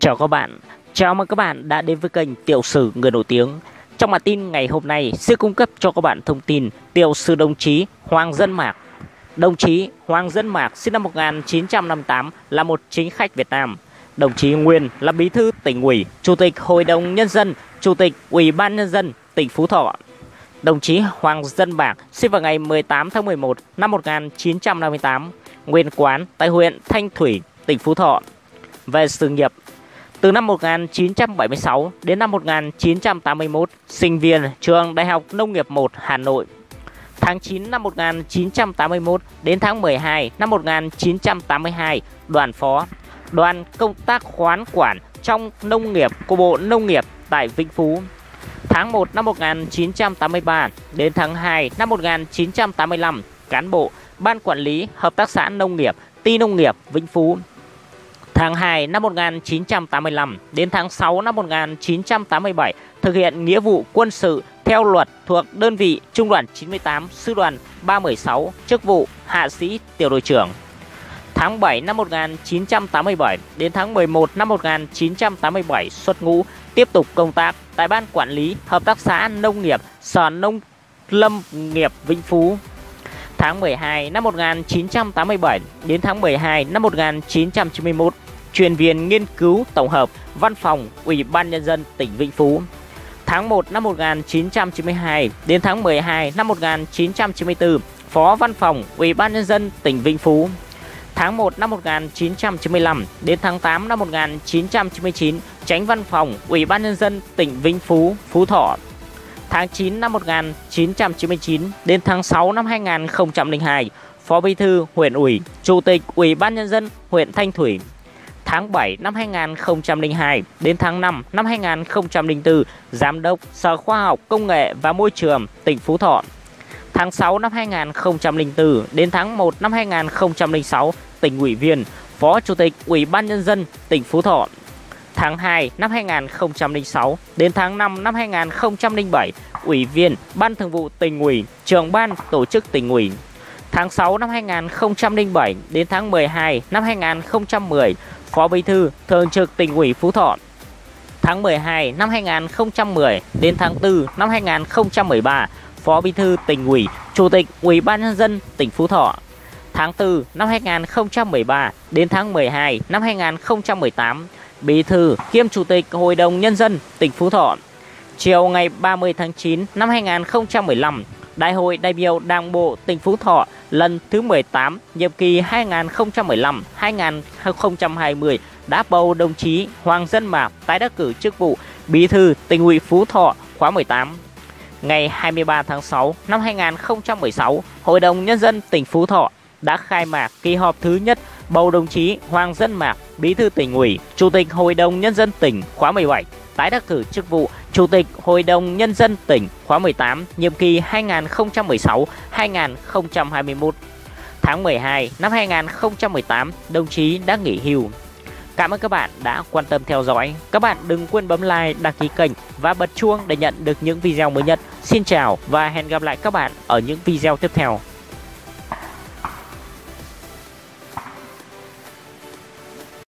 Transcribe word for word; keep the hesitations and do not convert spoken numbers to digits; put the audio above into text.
Chào các bạn, chào mừng các bạn đã đến với kênh Tiểu sử người nổi tiếng. Trong bản tin ngày hôm nay sẽ cung cấp cho các bạn thông tin tiểu sử đồng chí Hoàng Dân Mạc. Đồng chí Hoàng Dân Mạc sinh năm một nghìn chín trăm năm mươi tám là một chính khách Việt Nam. Đồng chí nguyên là Bí thư Tỉnh ủy, Chủ tịch Hội đồng Nhân dân, Chủ tịch Ủy ban Nhân dân tỉnh Phú Thọ. Đồng chí Hoàng Dân Mạc sinh vào ngày mười tám tháng mười một năm một nghìn chín trăm năm mươi tám, nguyên quán tại huyện Thanh Thủy, tỉnh Phú Thọ. Về sự nghiệp, từ năm một nghìn chín trăm bảy mươi sáu đến năm một nghìn chín trăm tám mươi mốt, sinh viên trường Đại học Nông nghiệp một Hà Nội. Tháng chín năm một nghìn chín trăm tám mươi mốt đến tháng mười hai năm một nghìn chín trăm tám mươi hai, đoàn phó, đoàn công tác khoán quản trong nông nghiệp của Bộ Nông nghiệp tại Vĩnh Phú. Tháng một năm một nghìn chín trăm tám mươi ba đến tháng hai năm một nghìn chín trăm tám mươi lăm, cán bộ Ban Quản lý Hợp tác xã Nông nghiệp, Ty Nông nghiệp Vĩnh Phú. Tháng hai năm một nghìn chín trăm tám mươi lăm đến tháng sáu năm một nghìn chín trăm tám mươi bảy, thực hiện nghĩa vụ quân sự theo luật thuộc đơn vị Trung đoàn chín mươi tám, Sư đoàn ba trăm mười sáu, chức vụ hạ sĩ tiểu đội trưởng. Tháng bảy năm một nghìn chín trăm tám mươi bảy đến tháng mười một năm một nghìn chín trăm tám mươi bảy, xuất ngũ, tiếp tục công tác tại Ban Quản lý Hợp tác xã Nông nghiệp, Sở Nông lâm nghiệp Vĩnh Phú. Tháng mười hai năm một nghìn chín trăm tám mươi bảy đến tháng mười hai năm một nghìn chín trăm chín mươi mốt, chuyên viên nghiên cứu tổng hợp, Văn phòng Ủy ban Nhân dân tỉnh Vĩnh Phú. Tháng một năm một nghìn chín trăm chín mươi hai đến tháng mười hai năm một nghìn chín trăm chín mươi tư, Phó Văn phòng Ủy ban Nhân dân tỉnh Vĩnh Phú. Tháng một năm một nghìn chín trăm chín mươi lăm đến tháng tám năm một nghìn chín trăm chín mươi chín, Chánh Văn phòng Ủy ban Nhân dân tỉnh Vĩnh Phú, Phú Thọ. Tháng chín năm một nghìn chín trăm chín mươi chín đến tháng sáu năm hai nghìn không trăm lẻ hai, Phó Bí thư huyện ủy, Chủ tịch Ủy ban Nhân dân huyện Thanh Thủy. Tháng bảy năm hai nghìn không trăm lẻ hai đến tháng năm năm hai nghìn không trăm lẻ bốn, Giám đốc Sở Khoa học Công nghệ và Môi trường tỉnh Phú Thọ. Tháng sáu năm hai nghìn không trăm lẻ bốn đến tháng một năm hai nghìn không trăm lẻ sáu, tỉnh ủy viên, Phó Chủ tịch Ủy ban Nhân dân tỉnh Phú Thọ. Tháng hai năm hai nghìn không trăm lẻ sáu đến tháng năm năm hai nghìn không trăm lẻ bảy, Ủy viên Ban Thường vụ Tỉnh ủy, Trưởng ban Tổ chức Tỉnh ủy. Tháng sáu năm hai nghìn không trăm lẻ bảy đến tháng mười hai năm hai nghìn không trăm mười, Phó Bí thư Thường trực Tỉnh ủy Phú Thọ. Tháng mười hai năm hai nghìn không trăm mười đến tháng tư năm hai nghìn không trăm mười ba, Phó Bí thư Tỉnh ủy, Chủ tịch Ủy ban Nhân dân tỉnh Phú Thọ. Tháng tư năm hai nghìn không trăm mười ba đến tháng mười hai năm hai nghìn không trăm mười tám, Bí thư kiêm Chủ tịch Hội đồng Nhân dân tỉnh Phú Thọ. Chiều ngày ba mươi tháng chín năm hai nghìn không trăm mười lăm, Đại hội đại biểu Đảng bộ tỉnh Phú Thọ lần thứ mười tám, nhiệm kỳ hai nghìn không trăm mười lăm đến hai nghìn không trăm hai mươi đã bầu đồng chí Hoàng Dân Mạc tái đắc cử chức vụ Bí thư Tỉnh ủy Phú Thọ khóa mười tám. Ngày hai mươi ba tháng sáu năm hai nghìn không trăm mười sáu, Hội đồng Nhân dân tỉnh Phú Thọ đã khai mạc kỳ họp thứ nhất bầu đồng chí Hoàng Dân Mạc, Bí thư Tỉnh ủy, Chủ tịch Hội đồng Nhân dân tỉnh khóa mười bảy, tái đắc cử chức vụ Chủ tịch Hội đồng Nhân dân tỉnh khóa mười tám, nhiệm kỳ hai nghìn không trăm mười sáu đến hai nghìn không trăm hai mươi mốt. Tháng mười hai năm hai nghìn không trăm mười tám, đồng chí đã nghỉ hưu. Cảm ơn các bạn đã quan tâm theo dõi. Các bạn đừng quên bấm like, đăng ký kênh và bật chuông để nhận được những video mới nhất. Xin chào và hẹn gặp lại các bạn ở những video tiếp theo.